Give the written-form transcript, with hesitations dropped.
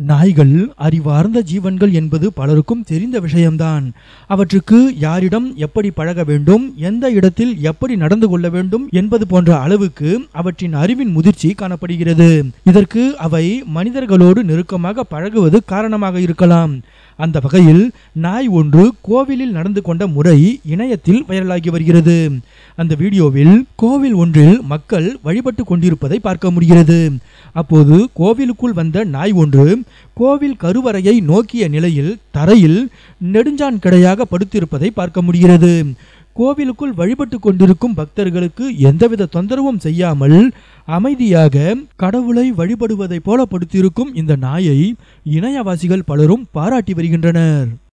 நாய்கள் அறிவார்ந்த ஜீவன்கள் என்பது பலருக்கும் தெரிந்த விஷயம்தான். அவற்றுக்கு யாரிடம் எப்படி பழக வேண்டும், எந்த இடத்தில் எப்படி நடந்து கொள்ள வேண்டும் என்பது போன்ற அளவுக்கு அவற்றின் அறிவின் முதிர்ச்சி காணப்படுகிறது. இதற்கு அவை மனிதர்களோடு நெருக்கமாக பழகுவது காரணமாக இருக்கலாம். அந்த வகையில் நாய் ஒன்று கோவிலில் நடந்து கொண்ட முறை இணையத்தில் வைரலாகி வருகிறது. அந்த வீடியோவில் கோவில் ஒன்றில் மக்கள் வழிபட்டு கொண்டிருப்பதை பார்க்க முடிகிறது. அப்போது கோவிலுக்குள் வந்த நாய் ஒன்று கோவில் கருவறையை நோக்கிய நிலையில் தரையில் நெடுஞ்சான் கிடையாக படுத்திருப்பதை பார்க்க முடிகிறது. கோவிலுக்குள் வழிபட்டு கொண்டிருக்கும் பக்தர்களுக்கு எந்தவித தொந்தரவும் செய்யாமல் அமைதியாக கடவுளை வழிபடுவதை போல படுத்திருக்கும் இந்த நாயை இணையவாசிகள் பலரும் பாராட்டி வருகின்றனர்.